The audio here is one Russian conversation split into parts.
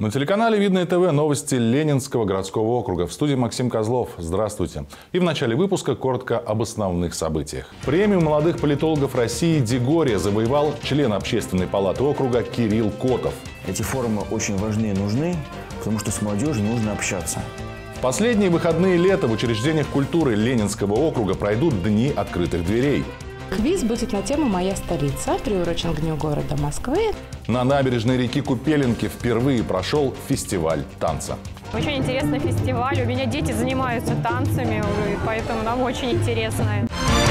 На телеканале «Видное ТВ» новости Ленинского городского округа. В студии Максим Козлов. Здравствуйте. И в начале выпуска коротко об основных событиях. Премию молодых политологов России «Дегория» завоевал член Общественной палаты округа Кирилл Котов. Эти форумы очень важны и нужны, потому что с молодежью нужно общаться. В последние выходные лета в учреждениях культуры Ленинского округа пройдут Дни открытых дверей. Квиз будет на тему «Моя столица», приурочен к Дню города Москвы. На набережной реки Купеленки впервые прошел фестиваль танца. Очень интересный фестиваль. У меня дети занимаются танцами, и поэтому нам очень интересно.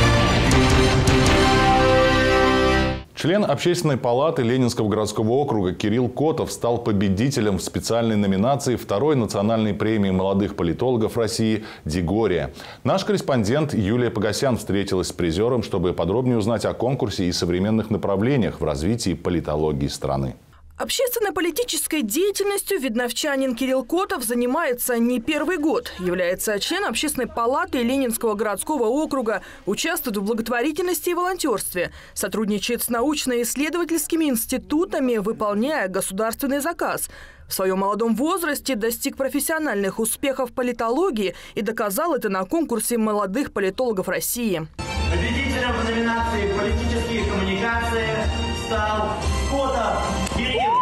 Член Общественной палаты Ленинского городского округа Кирилл Котов стал победителем в специальной номинации второй национальной премии молодых политологов России «Дегория». Наш корреспондент Юлия Погосян встретилась с призером, чтобы подробнее узнать о конкурсе и современных направлениях в развитии политологии страны. Общественно-политической деятельностью видновчанин Кирилл Котов занимается не первый год. Является членом Общественной палаты Ленинского городского округа, участвует в благотворительности и волонтерстве, сотрудничает с научно-исследовательскими институтами, выполняя государственный заказ. В своем молодом возрасте достиг профессиональных успехов в политологии и доказал это на конкурсе молодых политологов России. Победителем в номинации «Политические коммуникации» стал Котов Кирилл.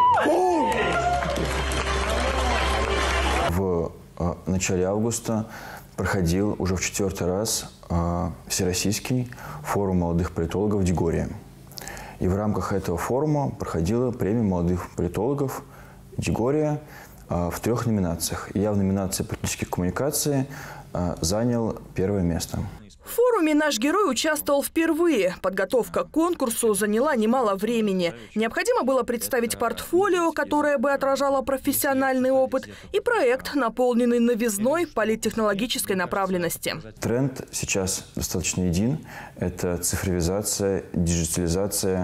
В начале августа проходил уже в 4-й раз Всероссийский форум молодых политологов «Дегория». И в рамках этого форума проходила премия молодых политологов «Дегория» в 3 номинациях. И я в номинации «Политические коммуникации» занял 1-е место. В форуме наш герой участвовал впервые. Подготовка к конкурсу заняла немало времени. Необходимо было представить портфолио, которое бы отражало профессиональный опыт, и проект, наполненный новизной политтехнологической направленности. Тренд сейчас достаточно един. Это цифровизация, диджитализация,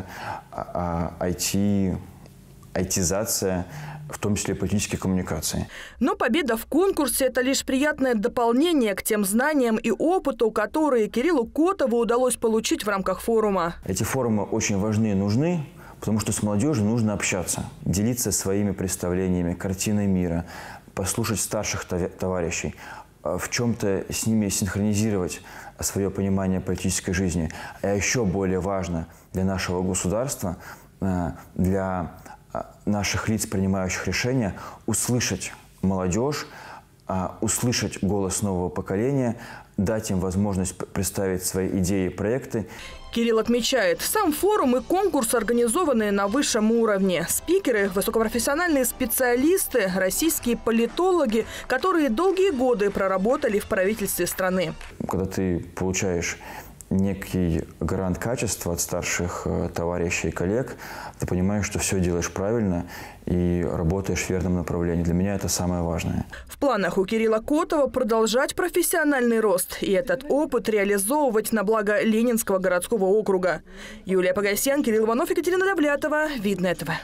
айтизация, в том числе политические коммуникации. Но победа в конкурсе – это лишь приятное дополнение к тем знаниям и опыту, которые Кириллу Котову удалось получить в рамках форума. Эти форумы очень важны и нужны, потому что с молодежью нужно общаться, делиться своими представлениями, картиной мира, послушать старших товарищей, в чем-то с ними синхронизировать свое понимание политической жизни. А еще более важно для нашего государства, для наших лиц, принимающих решения, услышать молодежь, услышать голос нового поколения, дать им возможность представить свои идеи и проекты. Кирилл отмечает, сам форум и конкурс организованы на высшем уровне. Спикеры – высокопрофессиональные специалисты, российские политологи, которые долгие годы проработали в правительстве страны. Когда ты получаешь некий гарант качества от старших товарищей и коллег, ты понимаешь, что все делаешь правильно и работаешь в верном направлении. Для меня это самое важное. В планах у Кирилла Котова продолжать профессиональный рост и этот опыт реализовывать на благо Ленинского городского округа. Юлия Погосян, Кирилл Иванов, Екатерина Давлятова. Видное ТВ.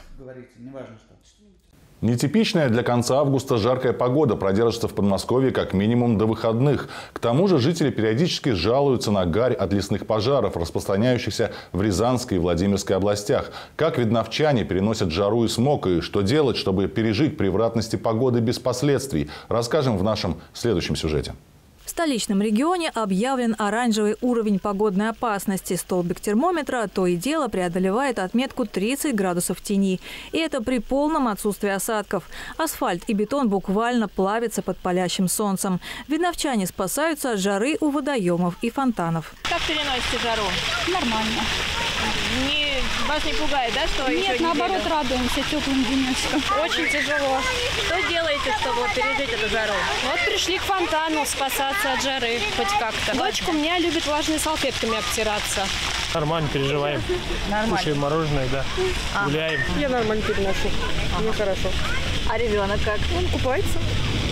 Нетипичная для конца августа жаркая погода продержится в Подмосковье как минимум до выходных. К тому же жители периодически жалуются на гарь от лесных пожаров, распространяющихся в Рязанской и Владимирской областях. Как видновчане переносят жару и смог, и что делать, чтобы пережить превратности погоды без последствий, расскажем в нашем следующем сюжете. В столичном регионе объявлен оранжевый уровень погодной опасности. Столбик термометра то и дело преодолевает отметку 30 градусов тени. И это при полном отсутствии осадков. Асфальт и бетон буквально плавятся под палящим солнцем. Видновчане спасаются от жары у водоемов и фонтанов. Как переносите жару? Нормально. Вас не пугает, да, что Нет, еще наоборот, радуемся теплым денечком. Очень тяжело. Что делаете, чтобы пережить эту жару? Вот пришли к фонтану спасаться от жары хоть как-то. Дочка у меня любит влажными салфетками обтираться. Нормально переживаем. Нормально. Кушаем мороженое, да. Гуляем. Я нормально переношу. Мне хорошо. А ребенок как? Он купается.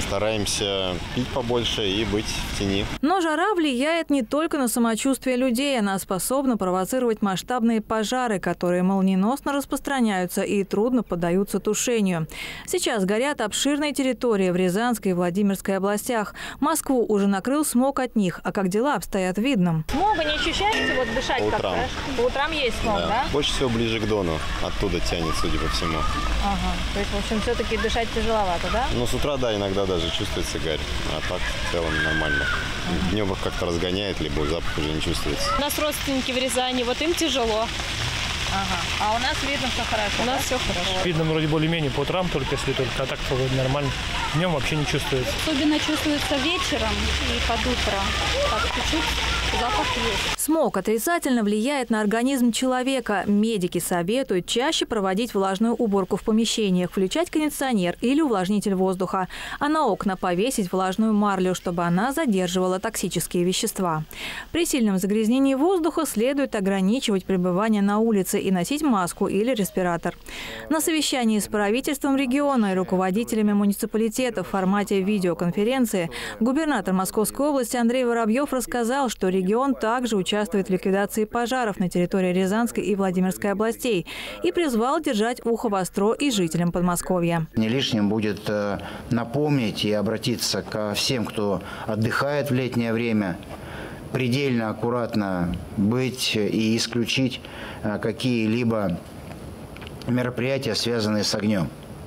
Стараемся пить побольше и быть в тени. Но жара влияет не только на самочувствие людей. Она способна провоцировать масштабные пожары, которые молниеносно распространяются и трудно поддаются тушению. Сейчас горят обширные территории в Рязанской и Владимирской областях. Москву уже накрыл смог от них. А как дела обстоят, видно. Смога не ощущаете? Вот дышать По утрам. По утрам есть смог, да? Больше всего ближе к Дону. Оттуда тянет, судя по всему. Ага. То есть, в общем, все-таки дышать тяжеловато, да? Но с утра, да, иногда даже чувствуется гарь. А так в целом нормально. Днем их как-то разгоняет, либо запах уже не чувствуется. У нас родственники в Рязани, вот им тяжело. Ага. А у нас видно все хорошо. У нас все хорошо. Видно вроде более-менее по утрам, только если только, а так вроде нормально. Днем вообще не чувствуется. Особенно чувствуется вечером и под утро. Так чуть-чуть запах есть. Смог отрицательно влияет на организм человека. Медики советуют чаще проводить влажную уборку в помещениях, включать кондиционер или увлажнитель воздуха, а на окна повесить влажную марлю, чтобы она задерживала токсические вещества. При сильном загрязнении воздуха следует ограничивать пребывание на улице и носить маску или респиратор. На совещании с правительством региона и руководителями муниципалитета в формате видеоконференции губернатор Московской области Андрей Воробьев рассказал, что регион также участвует в ликвидации пожаров на территории Рязанской и Владимирской областей и призвал держать ухо востро и жителям Подмосковья. Не лишним будет напомнить и обратиться ко всем, кто отдыхает в летнее время, предельно аккуратно быть и исключить какие-либо мероприятия, связанные с огнем.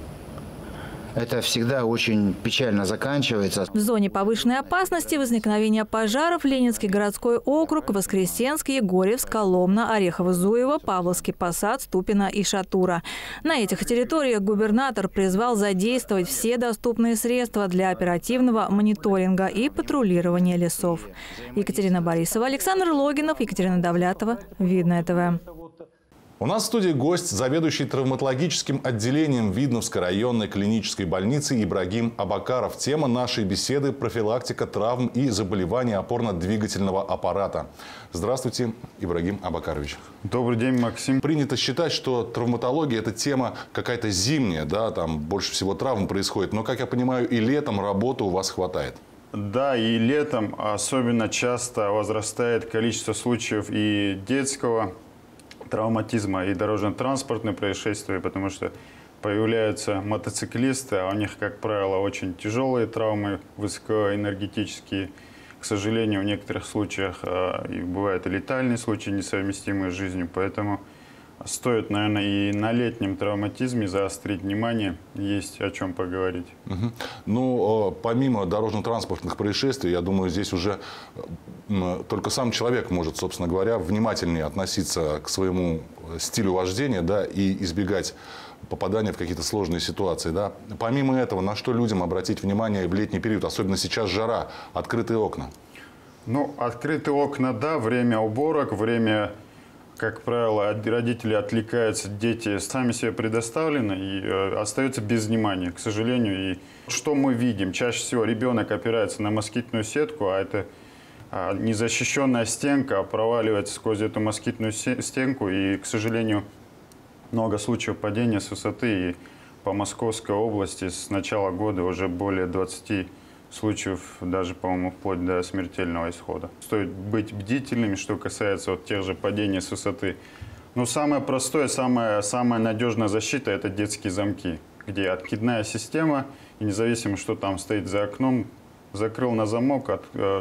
Это всегда очень печально заканчивается. В зоне повышенной опасности возникновения пожаров Ленинский городской округ, Воскресенск, Егорьевск, Коломна, Орехово-Зуево, Павловский Посад, Ступино и Шатура. На этих территориях губернатор призвал задействовать все доступные средства для оперативного мониторинга и патрулирования лесов. Екатерина Борисова, Александр Логинов, Екатерина Давлятова. Видное ТВ. У нас в студии гость, заведующий травматологическим отделением Видновской районной клинической больницы Ибрагим Абакаров. Тема нашей беседы – профилактика травм и заболеваний опорно-двигательного аппарата. Здравствуйте, Ибрагим Абакарович. Добрый день, Максим. Принято считать, что травматология – это тема какая-то зимняя, да, там больше всего травм происходит. Но, как я понимаю, и летом работы у вас хватает. Да, и летом особенно часто возрастает количество случаев и детского травматизма, и дорожно-транспортные происшествия, потому что появляются мотоциклисты, а у них, как правило, очень тяжелые травмы, высокоэнергетические. К сожалению, в некоторых случаях и бывают и летальные случаи, несовместимые с жизнью. Поэтому стоит, наверное, и на летнем травматизме заострить внимание, есть о чем поговорить. Ну, помимо дорожно-транспортных происшествий, я думаю, здесь уже только сам человек может, собственно говоря, внимательнее относиться к своему стилю вождения, да, и избегать попадания в какие-то сложные ситуации. Да. Помимо этого, на что людям обратить внимание в летний период, особенно сейчас жара, открытые окна? Ну, открытые окна, да, время уборок, время... Как правило, родители отвлекаются, дети сами себе предоставлены и остаются без внимания, к сожалению. И что мы видим? Чаще всего ребенок опирается на москитную сетку, а это незащищенная стенка проваливается сквозь эту москитную стенку. И, к сожалению, много случаев падения с высоты. И по Московской области с начала года уже более 20 случаев, даже, по-моему, вплоть до смертельного исхода. Стоит быть бдительными, что касается вот тех же падений с высоты. Но самое простое, самая надежная защита – это детские замки, где откидная система, и независимо, что там стоит за окном, закрыл на замок,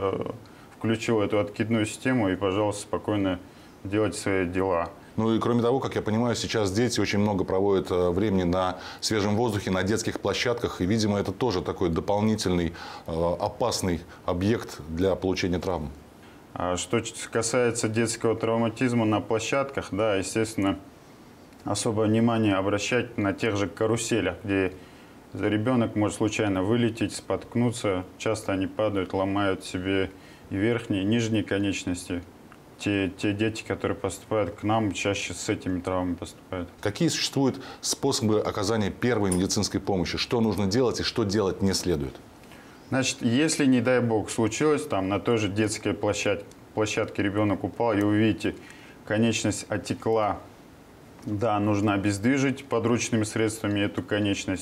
включил эту откидную систему и, пожалуйста, спокойно делать свои дела. Ну и кроме того, как я понимаю, сейчас дети очень много проводят времени на свежем воздухе, на детских площадках. И, видимо, это тоже такой дополнительный опасный объект для получения травм. Что касается детского травматизма на площадках, да, естественно, особое внимание обращать на тех же каруселях, где ребенок может случайно вылететь, споткнуться. Часто они падают, ломают себе и верхние, и нижние конечности. Те дети, которые поступают к нам, чаще с этими травмами поступают. Какие существуют способы оказания первой медицинской помощи? Что нужно делать и что делать не следует? Значит, если, не дай бог, случилось, там на той же детской площадке ребенок упал, и вы видите, конечность отекла, да, нужно обездвижить подручными средствами эту конечность.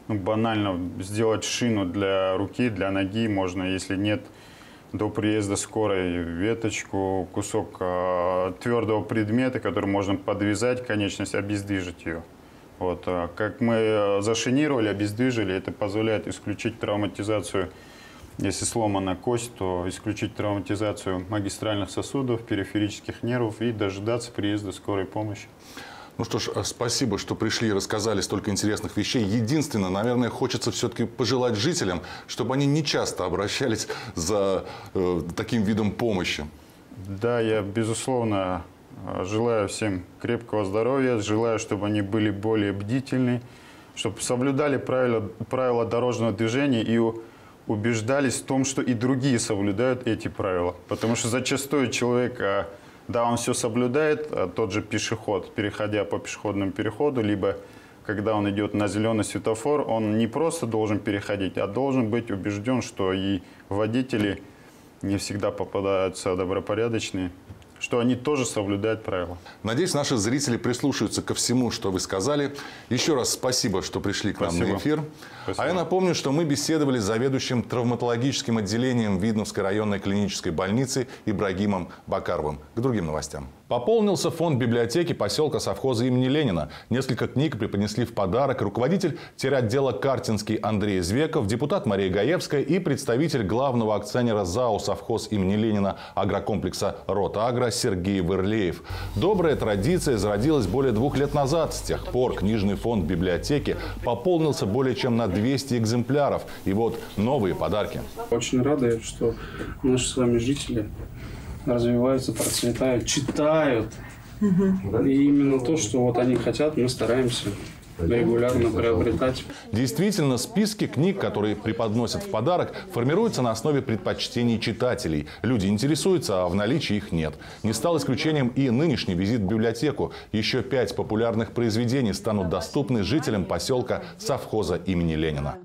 банально сделать шину для руки, для ноги можно, если нет до приезда скорой, веточку, кусок твердого предмета, который можно подвязать конечность, обездвижить ее. Вот. Как мы зашинировали, обездвижили, это позволяет исключить травматизацию. Если сломана кость, то исключить травматизацию магистральных сосудов, периферических нервов и дождаться приезда скорой помощи. Ну что ж, спасибо, что пришли и рассказали столько интересных вещей. Единственное, наверное, хочется все-таки пожелать жителям, чтобы они не часто обращались за таким видом помощи. Да, я, безусловно, желаю всем крепкого здоровья, желаю, чтобы они были более бдительны, чтобы соблюдали правила дорожного движения и убеждались в том, что и другие соблюдают эти правила. Потому что зачастую человек... Да, он все соблюдает, тот же пешеход, переходя по пешеходному переходу, либо когда он идет на зеленый светофор, он не просто должен переходить, а должен быть убежден, что и водители не всегда попадаются добропорядочные, что они тоже соблюдают правила. Надеюсь, наши зрители прислушаются ко всему, что вы сказали. Еще раз спасибо, что пришли к нам на эфир. Спасибо. А я напомню, что мы беседовали с заведующим травматологическим отделением Видновской районной клинической больницы Ибрагимом Бакаровым. К другим новостям. Пополнился фонд библиотеки поселка совхоза имени Ленина. Несколько книг преподнесли в подарок руководитель теротдела Картинский Андрей Звеков, депутат Мария Гаевская и представитель главного акционера ЗАО «Совхоз имени Ленина» агрокомплекса «Ротагро» Сергей Вырлеев. Добрая традиция зародилась более 2 лет назад. С тех пор книжный фонд библиотеки пополнился более чем на 200 экземпляров. И вот новые подарки. Очень рады, что наши с вами жители развиваются, процветают, читают. И именно то, что вот они хотят, мы стараемся регулярно приобретать. Действительно, списки книг, которые преподносят в подарок, формируются на основе предпочтений читателей. Люди интересуются, а в наличии их нет. Не стал исключением и нынешний визит в библиотеку. Еще 5 популярных произведений станут доступны жителям поселка совхоза имени Ленина.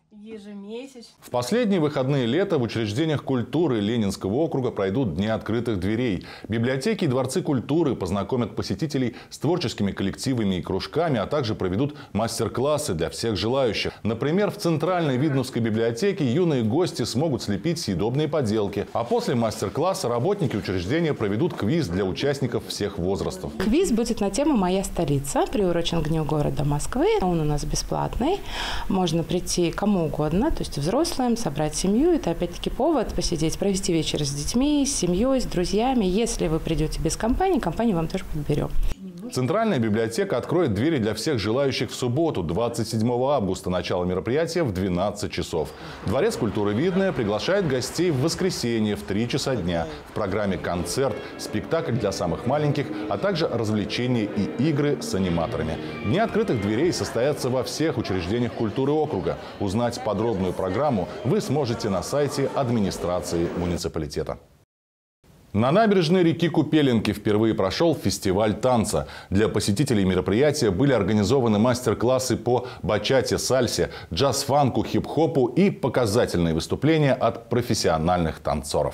В последние выходные лета в учреждениях культуры Ленинского округа пройдут Дни открытых дверей. Библиотеки и дворцы культуры познакомят посетителей с творческими коллективами и кружками, а также проведут мастер-классы для всех желающих. Например, в Центральной Видновской библиотеке юные гости смогут слепить съедобные поделки. А после мастер-класса работники учреждения проведут квиз для участников всех возрастов. Квиз будет на тему «Моя столица», приурочен к Дню города Москвы. Он у нас бесплатный. Можно прийти кому угодно, то есть взрослым, собрать семью. Это опять-таки повод посидеть, провести вечер с детьми, с семьей, с друзьями. Если вы придете без компании, компанию вам тоже подберем. Центральная библиотека откроет двери для всех желающих в субботу, 27 августа. Начало мероприятия в 12 часов. Дворец культуры «Видное» приглашает гостей в воскресенье в 3 часа дня. В программе концерт, спектакль для самых маленьких, а также развлечения и игры с аниматорами. Дни открытых дверей состоятся во всех учреждениях культуры округа. Узнать подробную программу вы сможете на сайте администрации муниципалитета. На набережной реки Купеленки впервые прошел фестиваль танца. Для посетителей мероприятия были организованы мастер-классы по бачате, сальсе, джаз-фанку, хип-хопу и показательные выступления от профессиональных танцоров.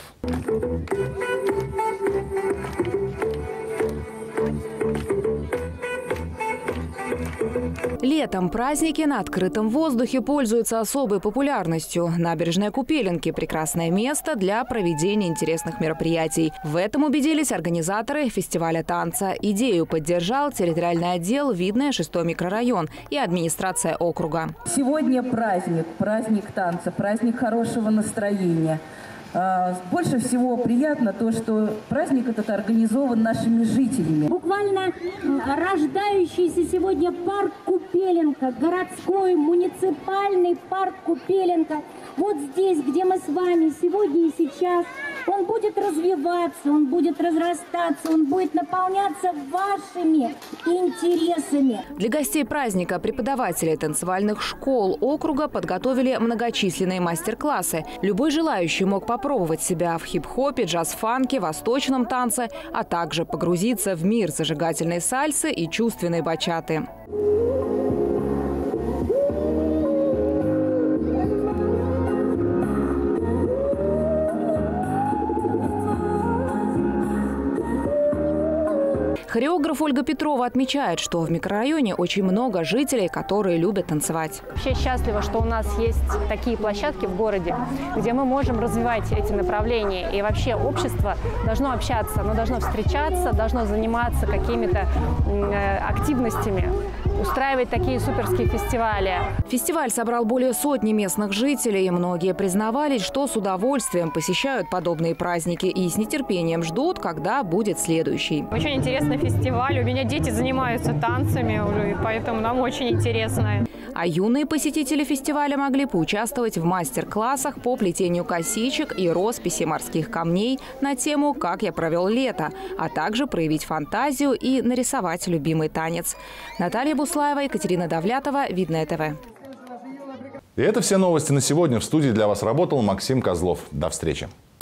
Летом праздники на открытом воздухе пользуются особой популярностью. Набережная Купеленки – прекрасное место для проведения интересных мероприятий. В этом убедились организаторы фестиваля танца. Идею поддержал территориальный отдел «Видное», 6-й микрорайон и администрация округа. Сегодня праздник танца, праздник хорошего настроения. Больше всего приятно то, что праздник этот организован нашими жителями. Буквально рождающийся сегодня парк Купеленка, городской муниципальный парк Купеленка. Вот здесь, где мы с вами сегодня и сейчас, он будет развиваться, он будет разрастаться, он будет наполняться вашими интересами. Для гостей праздника преподаватели танцевальных школ округа подготовили многочисленные мастер-классы. Любой желающий мог попробовать себя в хип-хопе, джаз-фанке, восточном танце, а также погрузиться в мир зажигательной сальсы и чувственной бачаты. Хореограф Ольга Петрова отмечает, что в микрорайоне очень много жителей, которые любят танцевать. Вообще счастлива, что у нас есть такие площадки в городе, где мы можем развивать эти направления. И вообще общество должно общаться, оно должно встречаться, должно заниматься какими-то активностями, устраивать такие суперские фестивали. Фестиваль собрал более сотни местных жителей. Многие признавались, что с удовольствием посещают подобные праздники и с нетерпением ждут, когда будет следующий. Очень интересный фестиваль. У меня дети занимаются танцами, и поэтому нам очень интересно. А юные посетители фестиваля могли поучаствовать в мастер-классах по плетению косичек и росписи морских камней на тему «Как я провел лето», а также проявить фантазию и нарисовать любимый танец. Наталья Буслаева, Екатерина Давлятова, Видное ТВ. И это все новости на сегодня. В студии для вас работал Максим Козлов. До встречи.